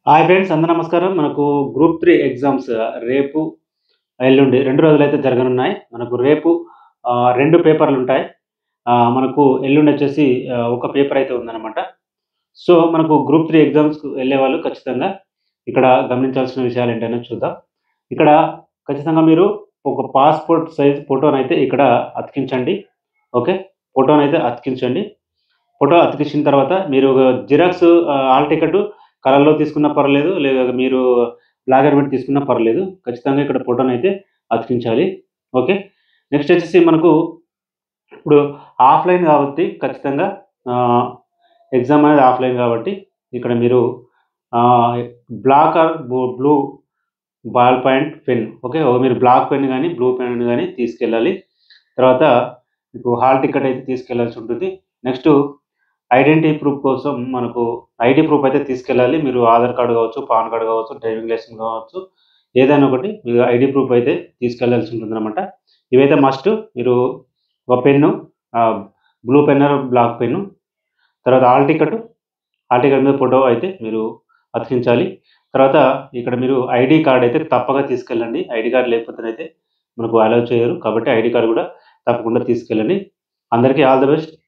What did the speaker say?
Hi friends, అందరూ నమస్కారం. మనకు గ్రూప్ 3 ఎగ్జామ్స్ రేపు, ఎల్లుండి 2 రోజులైతే జరగనున్నాయి. మనకు రేపు 2 పేపర్లుంటాయి. మనకు ఎల్లుండొచ్చేసి ఒక పేపర్ అయితే ఉందనమాట. సో, మనకు గ్రూప్ 3 ఎగ్జామ్స్‌కు వెళ్ళేవాళ్ళు ఖచ్చితంగా ఇక్కడ గమనించాల్సిన విషయాలేంటనేది చూద్దాం. ఇక్కడ ఖచ్చితంగా మీరు ఒక పాస్‌పోర్ట్ సైజ్ ఫోటోనైతే ఇక్కడ అతికించండి. ఓకే. ఫోటోనైతే అతికించండి. ఫోటో అతికించిన తర్వాత మీరు జిరాక్స్ హాల్ టికెట్ కలర్‌లో తీసుకున్నా పర్లేదు. లేదా మీరు బ్లాక్ అండ్ వైట్ తీసుకున్నా పర్లేదు. ఖచ్చితంగా ఇక్కడ ఫోటోనైతే అతికించాలి. ఓకే. నెక్స్ట్ వచ్చేసి మనకు ఇప్పుడు ఆఫ్‌లైన్ కాబట్టి ఖచ్చితంగా ఆహ్, ఎగ్జామ్ అనేది ఆఫ్‌లైన్ కాబట్టి ఇక్కడ మీరు ah, black or blue ball point pen. Okay. మీరు బ్లాక్ పెన్ గాని, బ్లూ పెన్ గాని తీసుకెళ్ళాలి. తర్వాత మీకు హాల్ టికెట్ అయితే తీసుకెళ్లాల్సి ఉంటుంది. నెక్స్టు ఐడెంటిటీ ప్రూఫ్ కోసం మనకు ఐడీ ప్రూఫ్ అయితే తీసుకెళ్ళాలి. మీరు ఆధార్ కార్డ్ కావచ్చు, పాన్ కార్డ్ కావచ్చు, డ్రైవింగ్ లైసెన్స్ కావచ్చు. ఏదైనా ఒకటి మీరు ఐడీ ప్రూఫ్ అయితే తీసుకెళ్లాల్సి ఉంటుందనమాట. ఇవైతే మస్ట్. మీరు ఒక pen, ah, blue pen or black pen, తర్వాత హాల్ టికెట్ మీద ఫోటో అయితే మీరు అతికించాలి. తర్వాత ఇక్కడ మీరు ఐడీ కార్డ్ అయితే తప్పక తీసుకెళ్ళండి. ఐడీ కార్డ్ లేకపోతేనైతే మనకు అలౌ చేయరు. కాబట్టి ఐడీ కార్డ్ కూడా తప్పకుండా తీసుకెళ్ళండి. అందరికీ ఆల్ ది బెస్ట్.